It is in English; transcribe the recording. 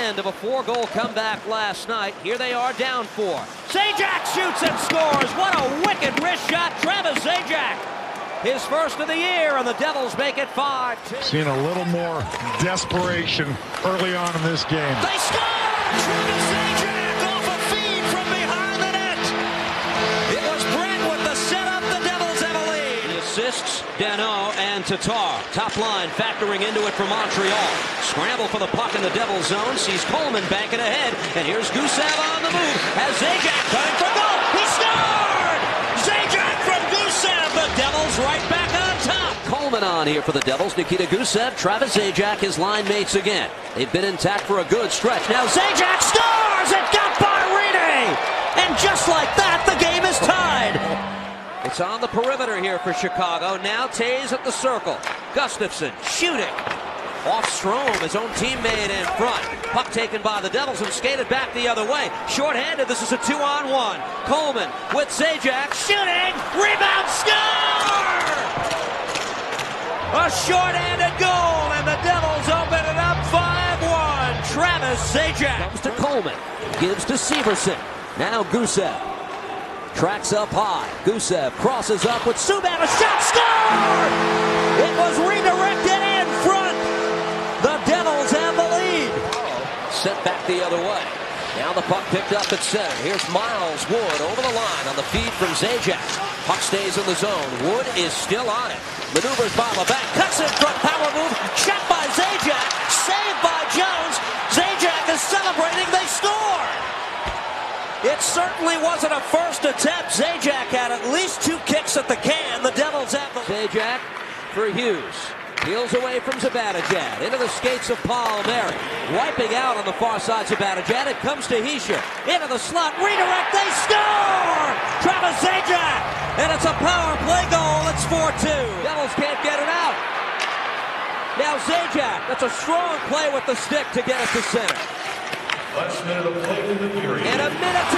end of a 4-goal comeback last night. Here they are down 4. Zajac shoots and scores. What a wicked wrist shot, Travis Zajac. His first of the year, and the Devils make it 5-2. Seeing a little more desperation early on in this game. They score! Travis Zajac off a feed from behind the net. It was Brent with the setup. The Devils have a lead. The assists, Danault and Tatar. Top line factoring into it for Montreal. Scramble for the puck in the Devils zone. Sees Coleman banking ahead. And here's Gusev on the move. Has Zajac cutting for goal. He scored! Zajac from Gusev. The Devils right back on top. Coleman on here for the Devils. Nikita Gusev, Travis Zajac, his line mates again. They've been intact for a good stretch. Now Zajac scores! It got by Rene! And just like that, the game is tied. It's on the perimeter here for Chicago. Now Taves at the circle. Gustafsson shooting. Off Strome, his own teammate in front. Puck taken by the Devils and skated back the other way. Short-handed, this is a 2-on-1. Coleman with Zajac shooting. Rebound, score! A short-handed goal, and the Devils open it up 5-1. Travis Zajac comes to Coleman. Gives to Severson. Now Gusev. Tracks up high. Gusev crosses up with Subban. A shot, score! It was redirected in front. The Devils have the lead. Sent back the other way. Now the puck picked up at center. Here's Miles Wood over the line on the feed from Zajac. Puck stays in the zone. Wood is still on it. Maneuvers by the back. Cuts in front. Power move. Shot by Zajac. Saved by Jones. Zajac is celebrating. They score. It certainly wasn't a first attempt. Zajac had at least 2 kicks at the can. The Devils have the... Zajac for Hughes. Peels away from Zibanejad. Into the skates of Palmieri. Wiping out on the far side Zibanejad. It comes to Hischier. Into the slot. Redirect. They score! Travis Zajac! And it's a power play goal. It's 4-2. Devils can't get it out. Now Zajac. That's a strong play with the stick to get it to center. Last minute of play in the period. And a minute to